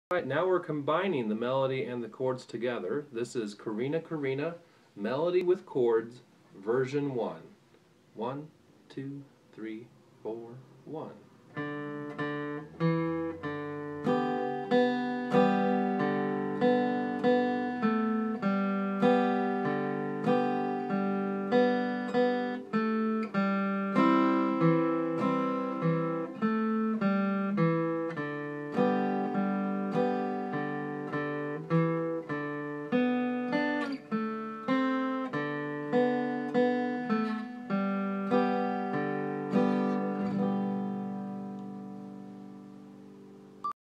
Alright, now we're combining the melody and the chords together. This is Corinna Corinna, Melody with Chords, version 1. 1, 2, 3, 4, 1.